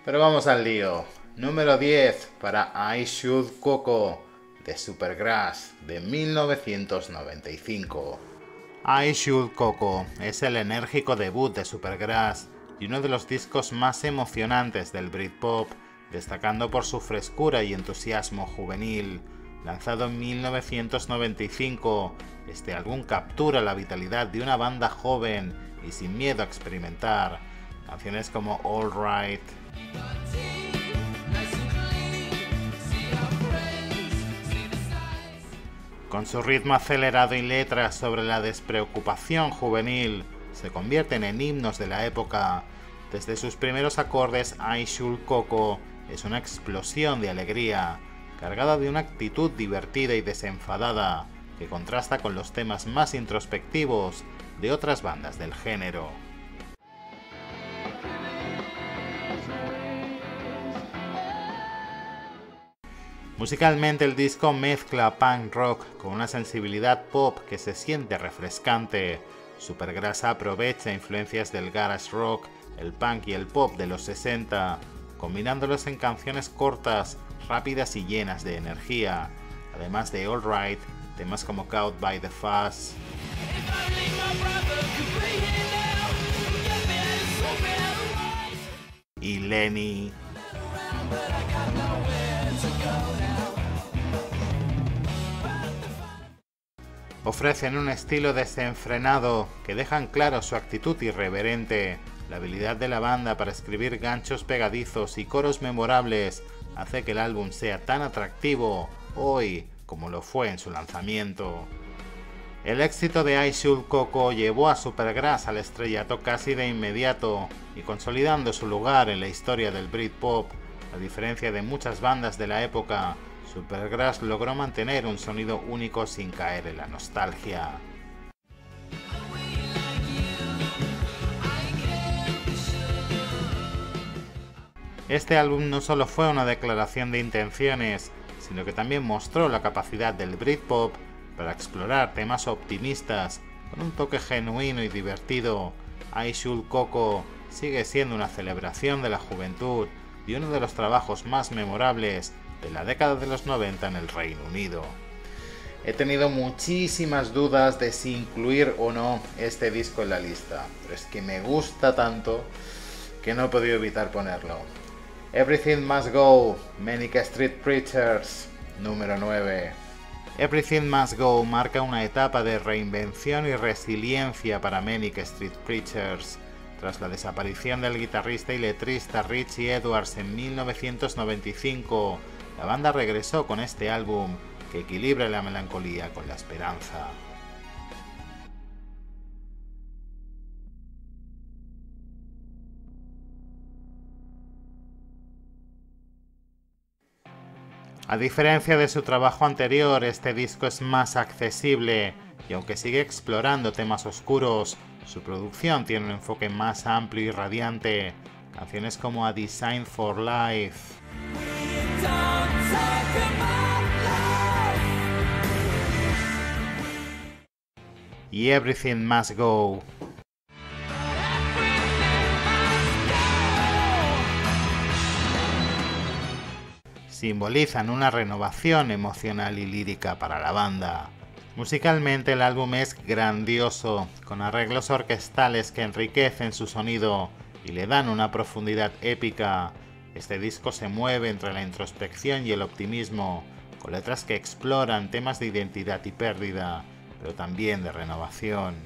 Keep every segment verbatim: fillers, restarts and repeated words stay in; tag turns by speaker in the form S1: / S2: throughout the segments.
S1: Pero vamos al lío. Número diez para I Should Coco de Supergrass de mil novecientos noventa y cinco. I Should Coco es el enérgico debut de Supergrass y uno de los discos más emocionantes del Britpop, destacando por su frescura y entusiasmo juvenil. Lanzado en mil novecientos noventa y cinco, este álbum captura la vitalidad de una banda joven y sin miedo a experimentar. Canciones como All Right, con su ritmo acelerado y letras sobre la despreocupación juvenil, se convierten en himnos de la época. Desde sus primeros acordes, I Should Coco es una explosión de alegría, cargada de una actitud divertida y desenfadada, que contrasta con los temas más introspectivos de otras bandas del género. Musicalmente, el disco mezcla punk rock con una sensibilidad pop que se siente refrescante. Supergrass aprovecha influencias del garage rock, el punk y el pop de los sesenta, combinándolos en canciones cortas, rápidas y llenas de energía. Además de All Right, temas como Caught by the Fuzz y Lenny. Ofrecen un estilo desenfrenado que dejan claro su actitud irreverente. La habilidad de la banda para escribir ganchos pegadizos y coros memorables hace que el álbum sea tan atractivo hoy como lo fue en su lanzamiento. El éxito de I Should Coco llevó a Supergrass al estrellato casi de inmediato y consolidando su lugar en la historia del Britpop. A diferencia de muchas bandas de la época, Supergrass logró mantener un sonido único sin caer en la nostalgia. Este álbum no solo fue una declaración de intenciones, sino que también mostró la capacidad del Britpop para explorar temas optimistas con un toque genuino y divertido. I Should Coco sigue siendo una celebración de la juventud y uno de los trabajos más memorables de la década de los noventa en el Reino Unido. He tenido muchísimas dudas de si incluir o no este disco en la lista, pero es que me gusta tanto que no he podido evitar ponerlo. Everything Must Go, Manic Street Preachers, número nueve. Everything Must Go marca una etapa de reinvención y resiliencia para Manic Street Preachers. Tras la desaparición del guitarrista y letrista Richie Edwards en mil novecientos noventa y cinco, la banda regresó con este álbum que equilibra la melancolía con la esperanza. A diferencia de su trabajo anterior, este disco es más accesible y aunque sigue explorando temas oscuros, su producción tiene un enfoque más amplio y radiante. Canciones como A Design for Life y Everything Must Go simbolizan una renovación emocional y lírica para la banda. Musicalmente, el álbum es grandioso, con arreglos orquestales que enriquecen su sonido y le dan una profundidad épica. Este disco se mueve entre la introspección y el optimismo, con letras que exploran temas de identidad y pérdida, pero también de renovación.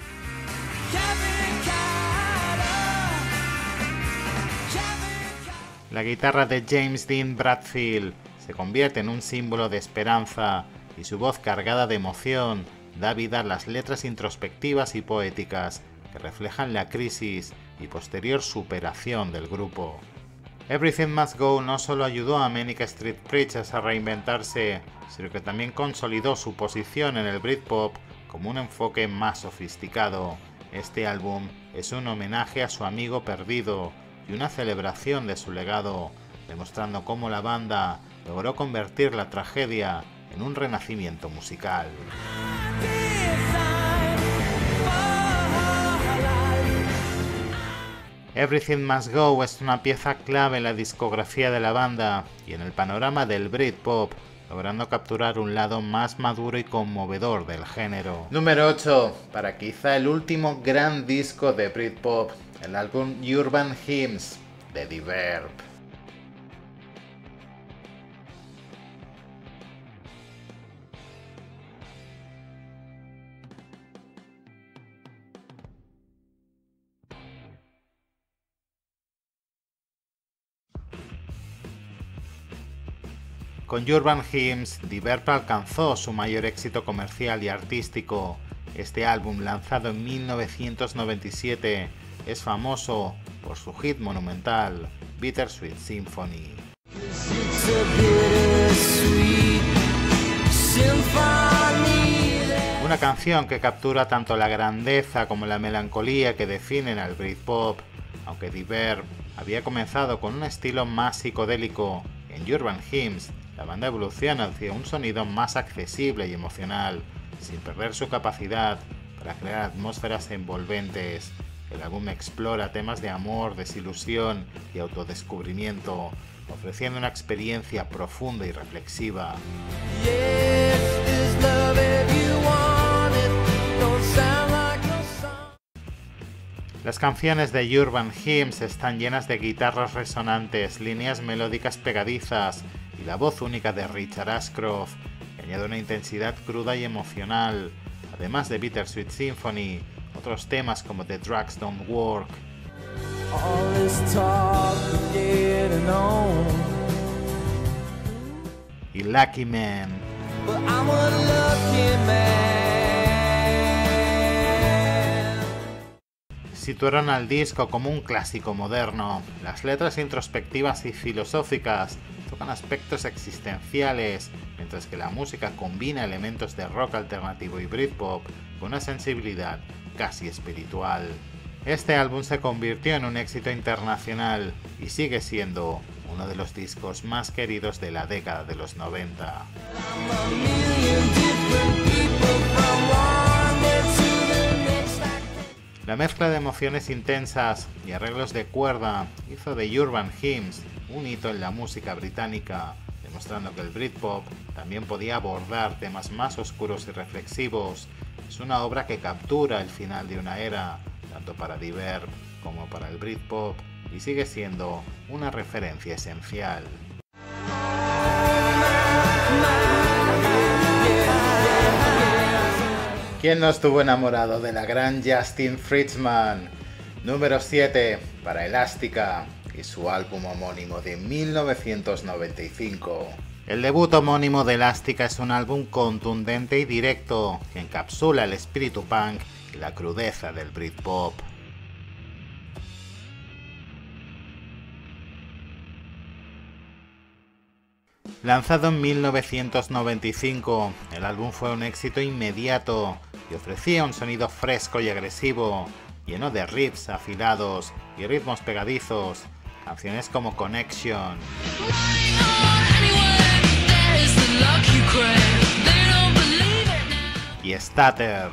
S1: La guitarra de James Dean Bradfield se convierte en un símbolo de esperanza y su voz cargada de emoción da vida a las letras introspectivas y poéticas que reflejan la crisis y posterior superación del grupo. Everything Must Go no solo ayudó a Manic Street Preachers a reinventarse, sino que también consolidó su posición en el Britpop como un enfoque más sofisticado. Este álbum es un homenaje a su amigo perdido y una celebración de su legado, demostrando cómo la banda logró convertir la tragedia en un renacimiento musical. Everything Must Go es una pieza clave en la discografía de la banda y en el panorama del Britpop, logrando capturar un lado más maduro y conmovedor del género. Número ocho. Para quizá el último gran disco de Britpop, el álbum Urban Hymns de The Verb. Con Urban Hymns, The Verb alcanzó su mayor éxito comercial y artístico. Este álbum, lanzado en mil novecientos noventa y siete, es famoso por su hit monumental, Bittersweet Symphony. Una canción que captura tanto la grandeza como la melancolía que definen al Britpop, aunque The Verb había comenzado con un estilo más psicodélico. En Urban Hymns, la banda evoluciona hacia un sonido más accesible y emocional, sin perder su capacidad para crear atmósferas envolventes. El álbum explora temas de amor, desilusión y autodescubrimiento, ofreciendo una experiencia profunda y reflexiva. Las canciones de Urban Hymns están llenas de guitarras resonantes, líneas melódicas pegadizas y la voz única de Richard Ashcroft, que añade una intensidad cruda y emocional. Además de Bittersweet Symphony, otros temas como The Drugs Don't Work y Lucky Man. Situaron al disco como un clásico moderno. Las letras introspectivas y filosóficas tocan aspectos existenciales, mientras que la música combina elementos de rock alternativo y Britpop con una sensibilidad casi espiritual. Este álbum se convirtió en un éxito internacional y sigue siendo uno de los discos más queridos de la década de los noventa. La mezcla de emociones intensas y arreglos de cuerda hizo de Urban Hymns un hito en la música británica, demostrando que el Britpop también podía abordar temas más oscuros y reflexivos. Es una obra que captura el final de una era, tanto para The Verb como para el Britpop, y sigue siendo una referencia esencial. ¿Quién no estuvo enamorado de la gran Justin Fritzman? Número siete para Elástica y su álbum homónimo de mil novecientos noventa y cinco. El debut homónimo de Elástica es un álbum contundente y directo que encapsula el espíritu punk y la crudeza del Britpop. Lanzado en mil novecientos noventa y cinco, el álbum fue un éxito inmediato y ofrecía un sonido fresco y agresivo, lleno de riffs afilados y ritmos pegadizos, canciones como Connection y Stutter.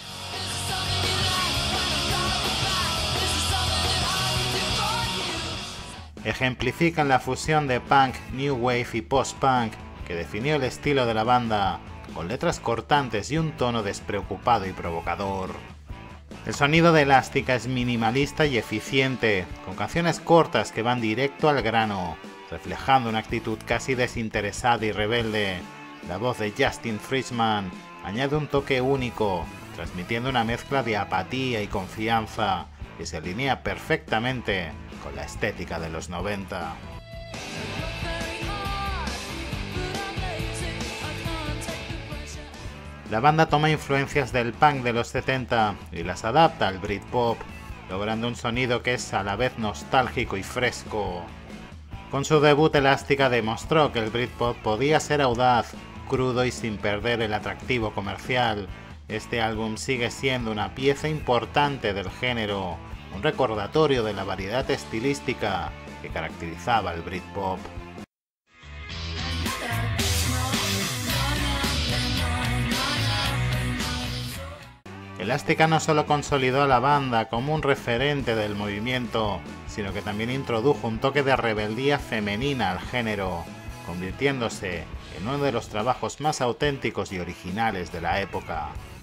S1: Ejemplifican la fusión de punk, new wave y post-punk que definió el estilo de la banda, con letras cortantes y un tono despreocupado y provocador. El sonido de Elástica es minimalista y eficiente, con canciones cortas que van directo al grano, reflejando una actitud casi desinteresada y rebelde. La voz de Justin Fritzman añade un toque único, transmitiendo una mezcla de apatía y confianza que se alinea perfectamente con la estética de los noventa. La banda toma influencias del punk de los setenta y las adapta al Britpop, logrando un sonido que es a la vez nostálgico y fresco. Con su debut, Elástica demostró que el Britpop podía ser audaz, crudo y sin perder el atractivo comercial. Este álbum sigue siendo una pieza importante del género, un recordatorio de la variedad estilística que caracterizaba el Britpop. Elástica no solo consolidó a la banda como un referente del movimiento, sino que también introdujo un toque de rebeldía femenina al género, convirtiéndose en uno de los trabajos más auténticos y originales de la época.